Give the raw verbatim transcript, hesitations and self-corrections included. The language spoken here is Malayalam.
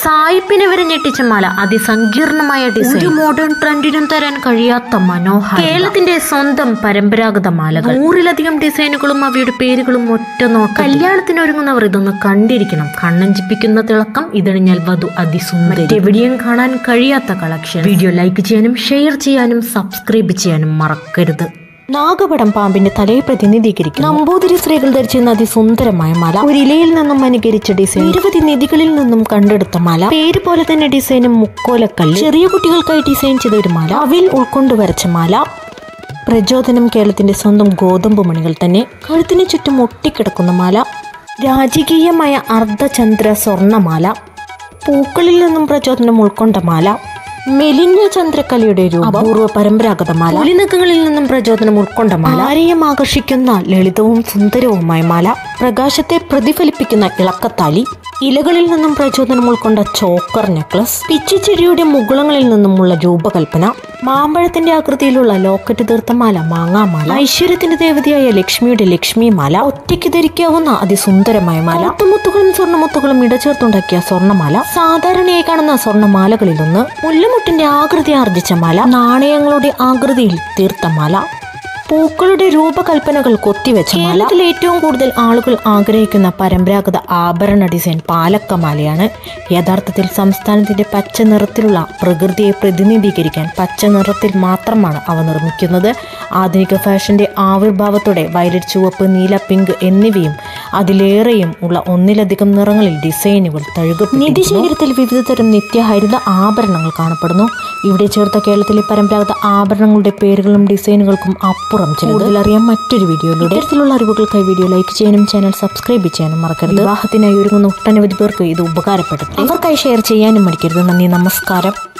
സായിപ്പിനെ വരെ ഞെട്ടിച്ച മാല, അതിസങ്കീർണമായ ഡിസൈൻ, ഒരു മോഡേൺ ട്രെൻഡിനും തരാൻ കഴിയാത്ത മനോഹരം. കേരളത്തിന്റെ സ്വന്തം പരമ്പരാഗത മാലകൾ, നൂറിലധികം ഡിസൈനുകളും അവയുടെ പേരുകളും ഒറ്റ നോട്ടം. കല്യാണത്തിന് ഒരുങ്ങുന്നവർ ഇതൊന്ന് കണ്ടിരിക്കണം. കണ്ണഞ്ചിപ്പിക്കുന്ന തിളക്കം, ഇതണിഞ്ഞാൽ വധു അതിസുന്ദരി. എവിടെയും കാണാൻ കഴിയാത്ത കളക്ഷൻ. വീഡിയോ ലൈക്ക് ചെയ്യാനും ഷെയർ ചെയ്യാനും സബ്സ്ക്രൈബ് ചെയ്യാനും മറക്കരുത്. നാഗപടം പാമ്പിന്റെ തലയെ പ്രതിനിധീകരിക്കും. നമ്പൂതിരി സ്ത്രീകൾ ധരിച്ചിരുന്ന അതിസുന്ദരമായ മാല, ഒരു ഇലയിൽ നിന്നും അനുകരിച്ച ഡിസൈൻ, നിരവധി നിധികളിൽ നിന്നും കണ്ടെടുത്ത മാല, പേര് പോലെ തന്നെ ഡിസൈനും മുക്കോലക്കല്ല്, ചെറിയ കുട്ടികൾക്കായി ഡിസൈൻ ചെയ്ത ഒരു മാല, അവിൽ ഉൾക്കൊണ്ടു വരച്ച മാല, പ്രചോദനം കേരളത്തിന്റെ സ്വന്തം ഗോതമ്പ് മണികൾ തന്നെ, കഴുത്തിന് ചുറ്റും ഒട്ടിക്കിടക്കുന്ന മാല, രാജകീയമായ അർദ്ധചന്ദ്ര സ്വർണമാല, പൂക്കളിൽ നിന്നും പ്രചോദനം ഉൾക്കൊണ്ട മാല, മെലിഞ്ഞ ചന്ദ്രക്കലയുടെ രൂപം, അപൂർവ പരമ്പരാഗത മാല, പുലിനഖങ്ങളിൽ നിന്നും പ്രചോദനം ഉൾക്കൊണ്ട മാല, ആരെയും ആകർഷിക്കുന്ന ലളിതവും സുന്ദരവുമായ മാല, പ്രകാശത്തെ പ്രതിഫലിപ്പിക്കുന്ന ഇളക്കത്താലി, ഇലകളിൽ നിന്നും പ്രചോദനം ഉൾക്കൊണ്ട ചോക്കർ നെക്ലസ്, പിച്ചിച്ചെടിയുടെ മുകുളങ്ങളിൽ നിന്നുമുള്ള രൂപകൽപ്പന, മാമ്പഴത്തിന്റെ ആകൃതിയിലുള്ള ലോക്കറ്റ് തീർത്ത മാല, മാങ്ങാമാല, ഐശ്വര്യത്തിന്റെ ദേവതയായ ലക്ഷ്മിയുടെ ലക്ഷ്മി മാല, ഒറ്റയ്ക്ക് ധരിക്കാവുന്ന അതിസുന്ദരമായ മാല, മുത്തുകളും സ്വർണ്ണമുത്തുകളും ഇടചേർത്തുണ്ടാക്കിയ സ്വർണ്ണമാല, സാധാരണയായി കാണുന്ന സ്വർണ്ണമാലകളിലൊന്ന്, മുല്ലമുട്ടിന്റെ ആകൃതി ആർജിച്ച മാല, നാണയങ്ങളുടെ ആകൃതിയിൽ തീർത്ത മാല, പൂക്കളുടെ രൂപകൽപ്പനകൾ കൊത്തിവെച്ച മാല. ഇതിൽ ഏറ്റവും കൂടുതൽ ആളുകൾ ആഗ്രഹിക്കുന്ന പരമ്പരാഗത ആഭരണ ഡിസൈൻ പാലക്കമാലയാണ്. യഥാർത്ഥത്തിൽ സംസ്ഥാനത്തിന്റെ പച്ച നിറത്തിലുള്ള പ്രകൃതിയെ പ്രതിനിധീകരിക്കാൻ പച്ച നിറത്തിൽ മാത്രമാണ് അവ നിർമ്മിക്കുന്നത്. ആധുനിക ഫാഷന്റെ ആവിർഭാവത്തോടെ വയലറ്റ്, ചുവപ്പ്, നീല, പിങ്ക് എന്നിവയും അതിലേറെയും ഉള്ള ഒന്നിലധികം നിറങ്ങളിൽ ഡിസൈനുകൾ തഴുകും. നിധിശേഖരത്തിൽ വിവിധ തരം നിത്യഹരിത ആഭരണങ്ങൾ കാണപ്പെടുന്നു. ഇവിടെ ചേർത്ത കേരളത്തിലെ പരമ്പരാഗത ആഭരണങ്ങളുടെ പേരുകളും ഡിസൈനുകൾക്കും അപ്പുറം കൂടുതൽ അറിയാൻ മറ്റൊരു വീഡിയോയിലൂടെ. ഇത്തരത്തിലുള്ള അറിവുകൾക്കായി വീഡിയോ ലൈക്ക് ചെയ്യാനും ചാനൽ സബ്സ്ക്രൈബ് ചെയ്യാനും മറക്കരുത്. വിവാഹത്തിനായി ഒരുങ്ങുന്ന ഒട്ടനവധി പേർക്ക് ഇത് ഉപകാരപ്പെടും. അവർക്കായി ഷെയർ ചെയ്യാനും മടിക്കരുത്. നന്ദി, നമസ്കാരം.